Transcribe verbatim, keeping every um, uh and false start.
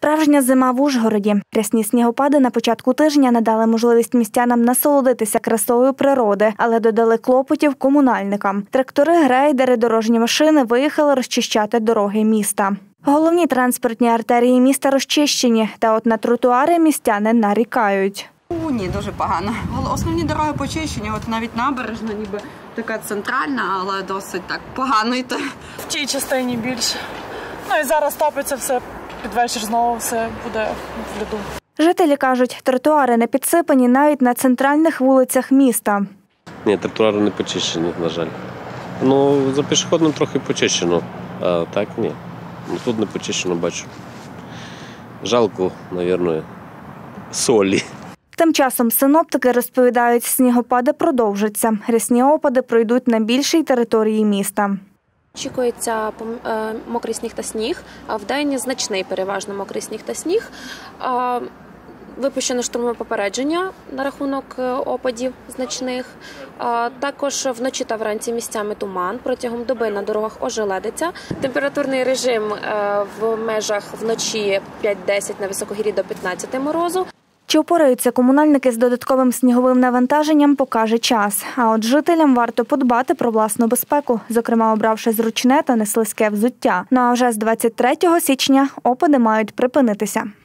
Справжня зима в Ужгороді. Рясні снігопади на початку тижня надали можливість містянам насолодитися красою природи, але додали клопотів комунальникам. Трактори, грейдери, дорожні машини виїхали розчищати дороги міста. Головні транспортні артерії міста розчищені, та от на тротуари містяни нарікають. У, ні, дуже погано. Основні дороги почищені, от навіть набережна, ніби така центральна, але досить так погано йти. В тій частині більше. Ну і зараз топиться все, під вечір знову все буде в льоду. Жителі кажуть, тротуари не підсипані навіть на центральних вулицях міста. Ні, тротуари не почищені, на жаль. Ну, за пішохідним трохи почищено, а так ні. Тут не почищено, бачу. Жалко, мабуть, солі. Тим часом синоптики розповідають, снігопади продовжаться. Рясні опади пройдуть на більшій території міста. Очікується мокрий сніг та сніг, а вдень значний переважно мокрий сніг та сніг. Випущено штурмове попередження на рахунок опадів значних. Також вночі та вранці місцями туман, протягом доби на дорогах ожеледиться. Температурний режим в межах вночі п'ять-десять, на високогір'ї до п'ятнадцяти морозу. Чи впораються комунальники з додатковим сніговим навантаженням, покаже час. А от жителям варто подбати про власну безпеку, зокрема обравши зручне та неслизьке взуття. Ну а вже з двадцять третього січня опади мають припинитися.